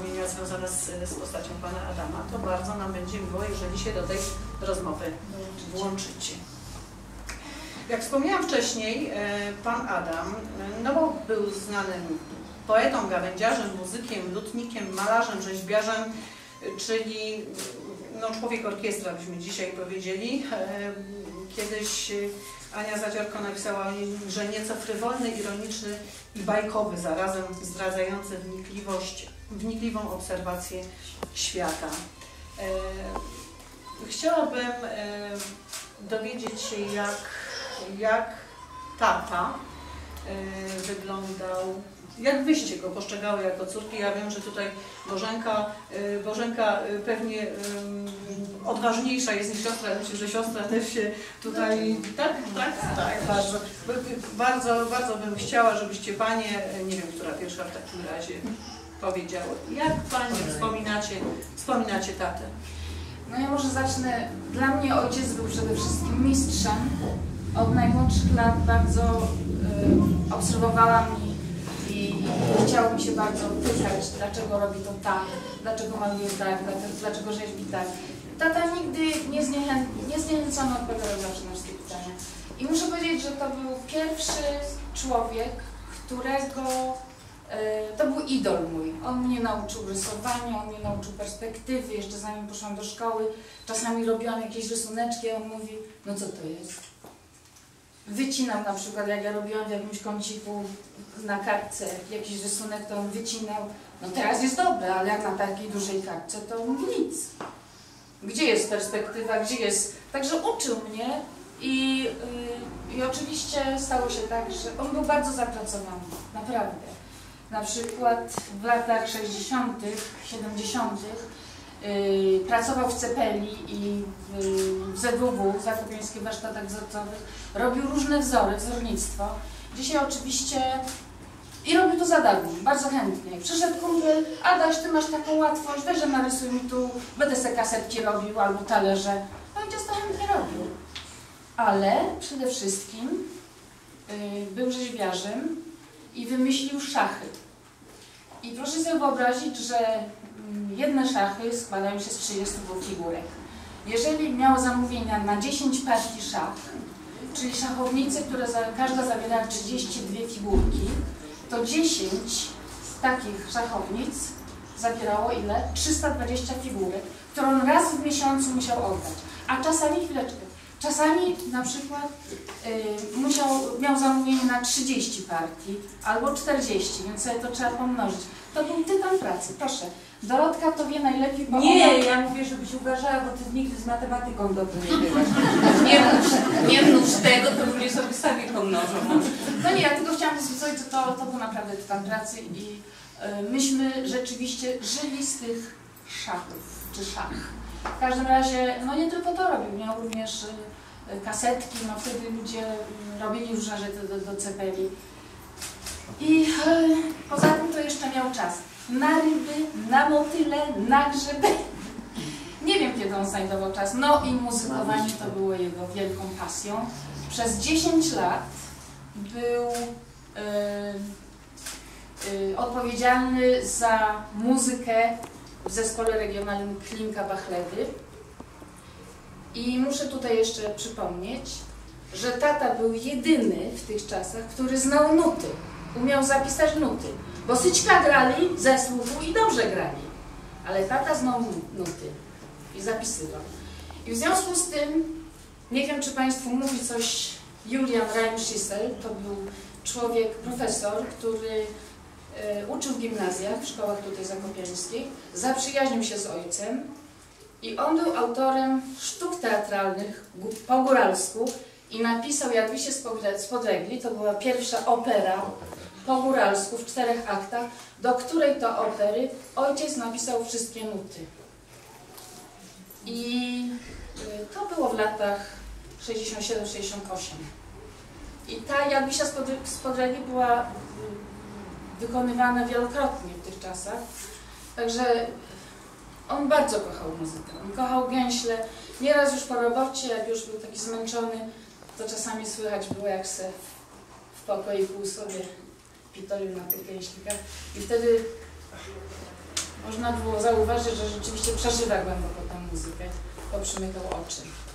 wspomnienia związane z postacią pana Adama, to bardzo nam będzie miło, jeżeli się do tej rozmowy włączycie. Jak wspomniałam wcześniej, pan Adam no, był znanym poetą, gawędziarzem, muzykiem, lutnikiem, malarzem, rzeźbiarzem, czyli no, człowiek orkiestra, byśmy dzisiaj powiedzieli. Kiedyś Ania Zadziorko napisała, że nieco frywolny, ironiczny i bajkowy, zarazem zdradzający wnikliwą obserwację świata. Chciałabym dowiedzieć się, jak tata wyglądał, jak wyście go postrzegały jako córki. Ja wiem, że tutaj Bożenka pewnie odważniejsza jest niż siostra. Myślę, że siostra też się tutaj... Tak, bardzo bym chciała, żebyście panie, nie wiem, która pierwsza w takim razie powiedziały. Jak panie wspominacie tatę? No ja może zacznę. Dla mnie ojciec był przede wszystkim mistrzem. Od najmłodszych lat bardzo obserwowałam i chciało mi się bardzo pytać, dlaczego robi to tak, dlaczego maluje tak, dlaczego rzeźbi tak. Tata nigdy nie zniechęcony odpowiadał zawsze na wszystkie pytania. I muszę powiedzieć, że to był pierwszy człowiek, którego... To był idol mój. On mnie nauczył rysowania, on mnie nauczył perspektywy, jeszcze zanim poszłam do szkoły. Czasami robiłam jakieś rysuneczki, a on mówi, no co to jest? Wycinał na przykład, jak ja robiłam w jakimś kąciku na kartce jakiś rysunek, to on wycinał. No teraz jest dobre, ale jak na takiej dużej kartce, to mówi nic. Gdzie jest perspektywa, gdzie jest... Także uczył mnie i oczywiście stało się tak, że on był bardzo zapracowany, naprawdę. Na przykład w latach 60., 70. Pracował w Cepeli i w ZWW, w Zakopiańskich Warsztatach Wzorcowych. Robił różne wzory, wzornictwo. Dzisiaj oczywiście... I robił to za darmo, bardzo chętnie. Przyszedł kumpel, Adaś, ty masz taką łatwość, weź, że narysuj mi tu, będę se kasetki robił albo talerze. Ojciec to chętnie robił. Ale przede wszystkim był rzeźbiarzem i wymyślił szachy. I proszę sobie wyobrazić, że jedne szachy składają się z 32 figurek. Jeżeli miało zamówienia na 10 partii szach, czyli szachownicy, które każda zawiera 32 figurki, to 10 takich szachownic zawierało ile? 320 figurek, które on raz w miesiącu musiał oddać. A czasami, chwileczkę, czasami na przykład miał zamówienie na 30 partii albo 40, więc sobie to trzeba pomnożyć. To był tytan pracy, proszę. Dorotka to wie najlepiej, bo nie, ja mówię, żebyś uważała, bo ty nigdy z matematyką dobrze nie byłaś. Nie mnóż tego, to ludzie sobie sami pomnożą. No nie, ja tylko chciałam powiedzieć, że to był naprawdę tytan pracy i myśmy rzeczywiście żyli z tych szachów, czy szach. W każdym razie, no nie tylko to robił, miał również kasetki, no wtedy ludzie robili różne rzeczy do Cepeli. I poza tym to jeszcze miał czas na ryby, na motyle, na grzyby. Nie wiem, kiedy on znajdował czas. No i muzykowanie to było jego wielką pasją. Przez 10 lat był odpowiedzialny za muzykę w zespole regionalnym Klinka-Bachledy. I muszę tutaj jeszcze przypomnieć, że tata był jedyny w tych czasach, który znał nuty. Umiał zapisać nuty. Bo Syćka grali ze słuchu i dobrze grali. Ale tata znał nuty i zapisywał. I w związku z tym, nie wiem, czy Państwu mówi coś Julian Reim-Schissel, to był człowiek, profesor, który uczył w gimnazjach, w szkołach tutaj zakopiańskich, zaprzyjaźnił się z ojcem i on był autorem sztuk teatralnych po góralsku i napisał Jak wy się spodlegli, to była pierwsza opera po góralsku w 4 aktach, do której to opery ojciec napisał wszystkie nuty. I to było w latach 67-68. I ta Jak wy się spodlegli była wykonywana wielokrotnie w tych czasach. Także on bardzo kochał muzykę. On kochał gęśle. Nieraz już po robocie, jak już był taki zmęczony, to czasami słychać było, jak se w pokoiku sobie pitolił na tych gęślikach. I wtedy można było zauważyć, że rzeczywiście przeżywa głęboko tę muzykę, bo przymykał oczy.